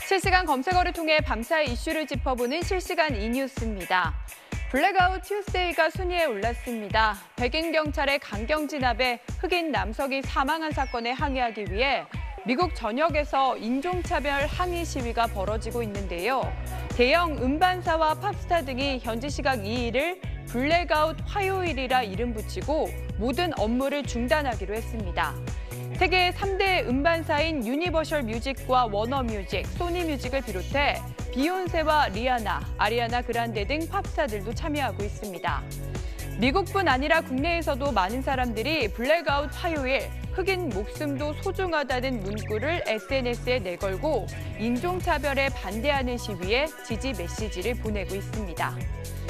실시간 검색어를 통해 밤사이 이슈를 짚어보는 실시간 이뉴스입니다. 블랙아웃 튜스데이가 순위에 올랐습니다. 백인 경찰의 강경 진압에 흑인 남성이 사망한 사건에 항의하기 위해 미국 전역에서 인종차별 항의 시위가 벌어지고 있는데요. 대형 음반사와 팝스타 등이 현지 시각 2일을 블랙아웃 화요일이라 이름 붙이고 모든 업무를 중단하기로 했습니다. 세계 3대 음반사인 유니버셜 뮤직과 워너뮤직, 소니뮤직을 비롯해 비욘세와 리아나, 아리아나 그란데 등 팝스타들도 참여하고 있습니다. 미국뿐 아니라 국내에서도 많은 사람들이 블랙아웃 화요일, 흑인 목숨도 소중하다는 문구를 SNS에 내걸고 인종차별에 반대하는 시위에 지지 메시지를 보내고 있습니다.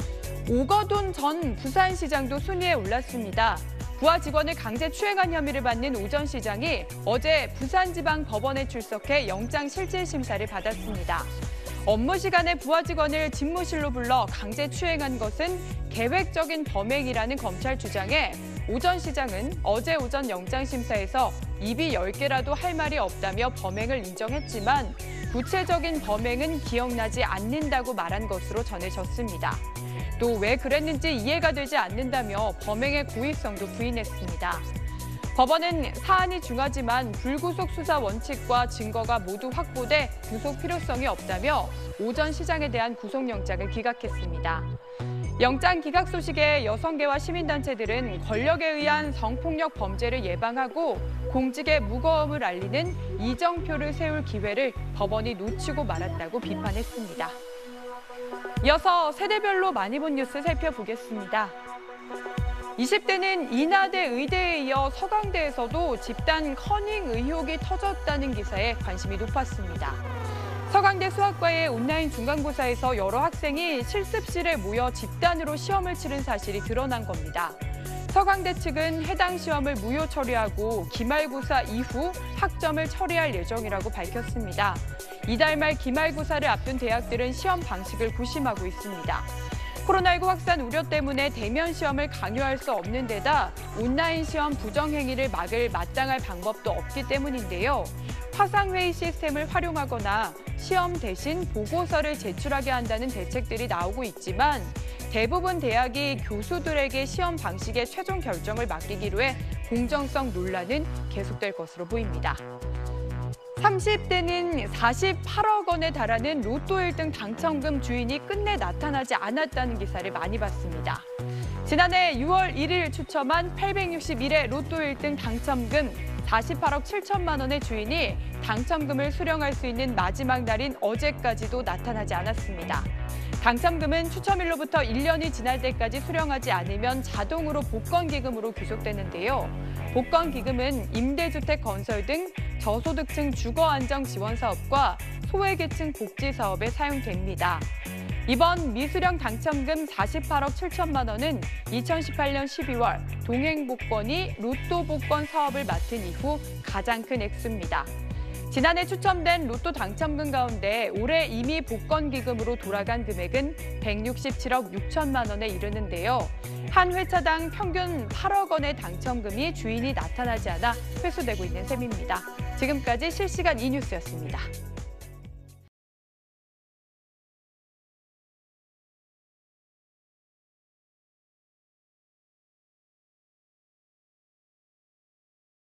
오거돈 전 부산시장도 순위에 올랐습니다. 부하 직원을 강제 추행한 혐의를 받는 오 전 시장이 어제 부산지방법원에 출석해 영장실질심사를 받았습니다. 업무 시간에 부하 직원을 집무실로 불러 강제 추행한 것은 계획적인 범행이라는 검찰 주장에 오 전 시장은 어제 오전 영장심사에서 입이 10개라도 할 말이 없다며 범행을 인정했지만 구체적인 범행은 기억나지 않는다고 말한 것으로 전해졌습니다. 또 왜 그랬는지 이해가 되지 않는다며 범행의 고의성도 부인했습니다. 법원은 사안이 중하지만 불구속 수사 원칙과 증거가 모두 확보돼 구속 필요성이 없다며 오 전 시장에 대한 구속영장을 기각했습니다. 영장 기각 소식에 여성계와 시민단체들은 권력에 의한 성폭력 범죄를 예방하고 공직의 무거움을 알리는 이정표를 세울 기회를 법원이 놓치고 말았다고 비판했습니다. 이어서 세대별로 많이 본 뉴스 살펴보겠습니다. 20대는 인하대 의대에 이어 서강대에서도 집단 커닝 의혹이 터졌다는 기사에 관심이 높았습니다. 서강대 수학과의 온라인 중간고사에서 여러 학생이 실습실에 모여 집단으로 시험을 치른 사실이 드러난 겁니다. 서강대 측은 해당 시험을 무효 처리하고 기말고사 이후 학점을 처리할 예정이라고 밝혔습니다. 이달 말 기말고사를 앞둔 대학들은 시험 방식을 고심하고 있습니다. 코로나19 확산 우려 때문에 대면 시험을 강요할 수 없는 데다 온라인 시험 부정행위를 막을 마땅할 방법도 없기 때문인데요. 화상회의 시스템을 활용하거나 시험 대신 보고서를 제출하게 한다는 대책들이 나오고 있지만 대부분 대학이 교수들에게 시험 방식의 최종 결정을 맡기기로 해 공정성 논란은 계속될 것으로 보입니다. 30대는 48억 원에 달하는 로또 1등 당첨금 주인이 끝내 나타나지 않았다는 기사를 많이 봤습니다. 지난해 6월 1일 추첨한 861회 로또 1등 당첨금 48억 7천만 원의 주인이 당첨금을 수령할 수 있는 마지막 날인 어제까지도 나타나지 않았습니다. 당첨금은 추첨일로부터 1년이 지날 때까지 수령하지 않으면 자동으로 복권기금으로 귀속되는데요. 복권기금은 임대주택 건설 등 저소득층 주거안정지원사업과 소외계층 복지사업에 사용됩니다. 이번 미수령 당첨금 48억 7천만 원은 2018년 12월 동행복권이 로또 복권 사업을 맡은 이후 가장 큰 액수입니다. 지난해 추첨된 로또 당첨금 가운데 올해 이미 복권기금으로 돌아간 금액은 167억 6천만 원에 이르는데요. 한 회차당 평균 8억 원의 당첨금이 주인이 나타나지 않아 회수되고 있는 셈입니다. 지금까지 실시간 이뉴스였습니다.